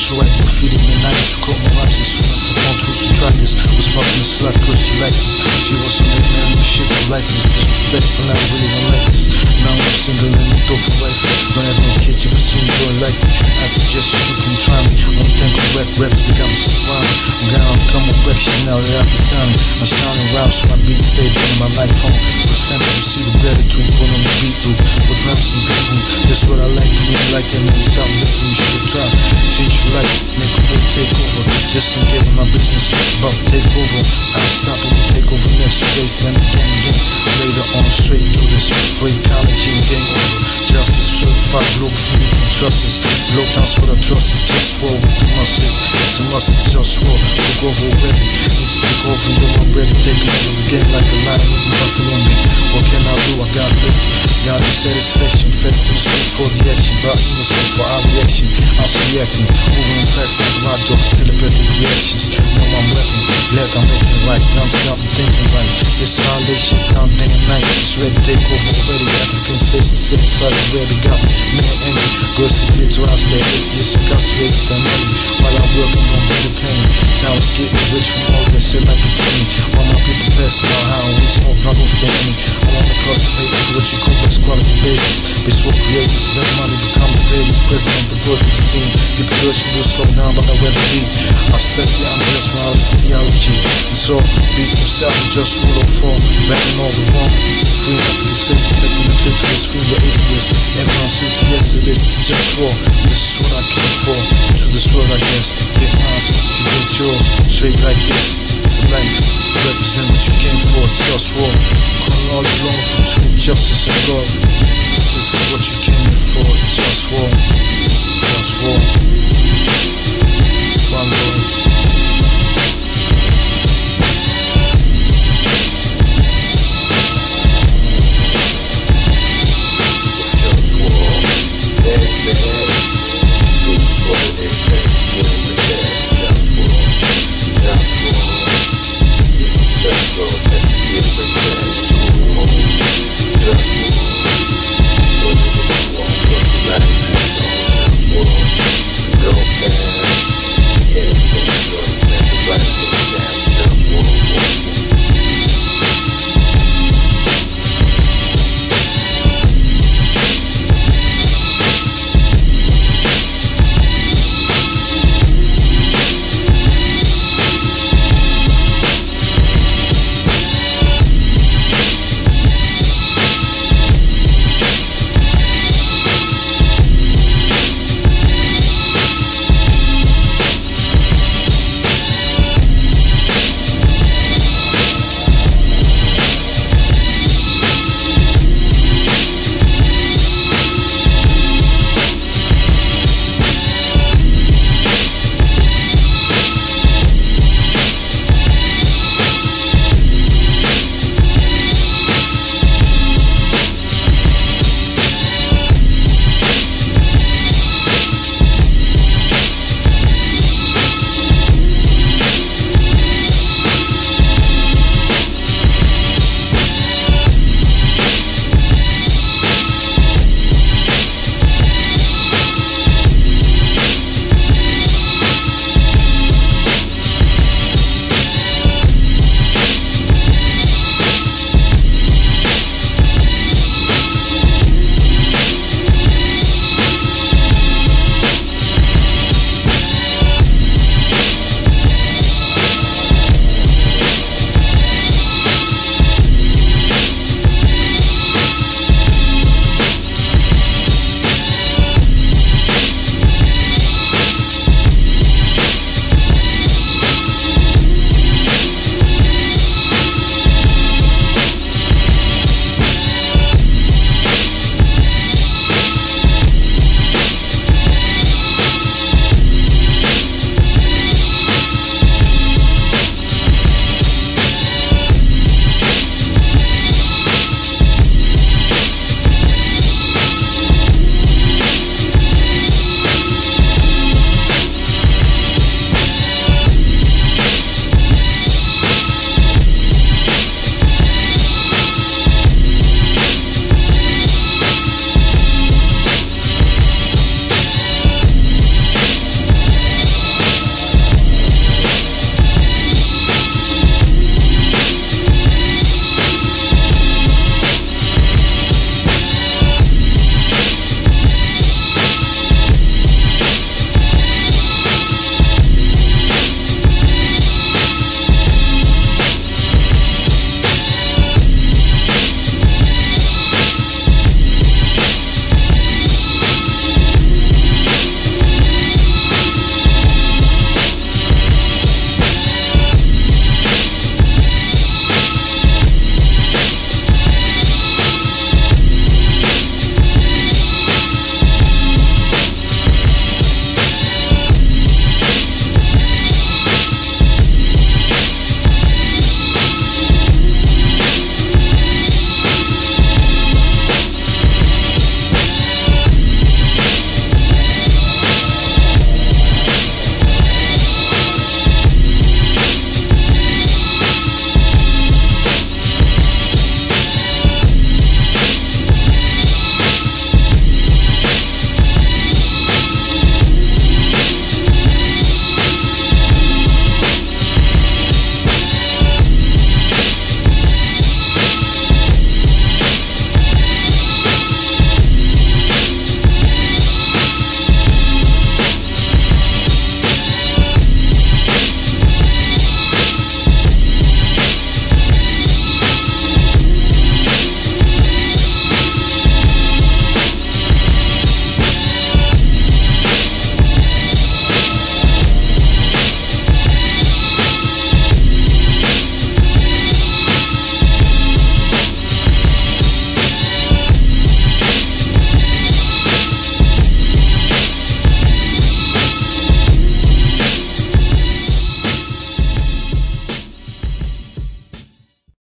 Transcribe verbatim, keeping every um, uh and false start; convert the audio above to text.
So I graffiti in the nineties, who caught my raps as soon as I found tools to try this. Was fucking a slut cause she liked this. She was on that man with shit, my life is disrespectful, I really don't like this. Now I'm single and moved off a wife. Don't have no kids, if you see me doing like me, I suggest you can try me. Only thing with rap raps, they got me surrounded. I'm gonna come with back shit now that I've been sounding. I'm sounding raps, my beats stay in my life phone. Percent you see the better to put on the beat loop. With raps and beat loop, that's what I like. If you like that, maybe something different you should try. Change your life, make a big takeover. Just don't get in my business, about to take over. I'll stop and we'll take over next few days, then again, again. Later on, straight through this. Free college and game over. Justice, certified, global free, you can trust us. Blow down what I trust is just war with the muscles. It's a must, it's just war. Look over already. Need to take over, yo, I'm ready. Taking over the game like a lion, eating nothing on me. What can I do? I got live. Got no satisfaction. Festivals wait for the action. But you must wait for our reaction. I'm reacting. Moving on cracks like my dogs. Telepathic reactions. Know I'm rapping. Glad I'm making right. Guns got me thinking right. It's all this shit down day and night. It's ready to take over already. African states and civil side already got me. Man angry. Girls to get to us. They're atheists. Incarcerated than money. While I'm working on better pain. Town is getting rich from all that shit like it's in me. All my people passing out how we smoke not off the enemy. I wanna cultivate what you call best quality babies. Bitch will create this bad money, become the greatest president the world can see. People urge me to slow down, but I rather be. I've said yeah, I'm just my honest theology. And so, beast himself just rule of fall. Backing all the wrong. Free African states, protecting the clitoris, free the atheists. Everyone's with the yesterdays, it's just war. This is what I came for. To destroy, I guess. Get mine, you get yours. Straight like this. It's a life. Represent what you came for, it's just war. Calling all along for truth, justice, and God. This is what you came here for, it's just war. Just war.